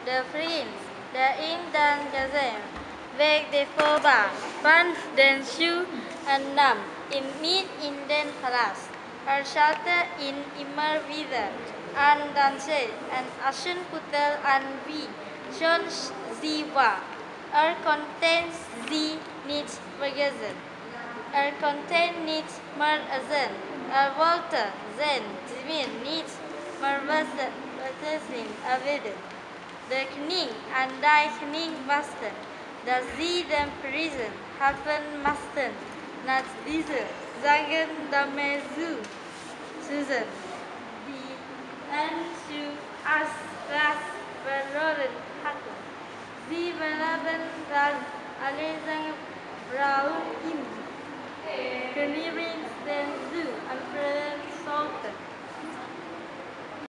de vriend, de in den gezin, weg de voorbaar, van den schuw en nam, in niet in den glas. Schalte in immer wieder, an dan zee, en Aschenputtel an wie, schon sie war. Konnten sie nicht vergessen. Konnte niet meer zijn. Wollte zijn Zimin niet meer wezen erwidern. Der Knie an die Knie wasten, dass sie den Prisen haben mussten. Nach dieser sagen damit Susan, die Anschu als das verloren hatten. Sie verlassen das alle seine Frauen ihm. Königin den Zoo und Prinz Sultan.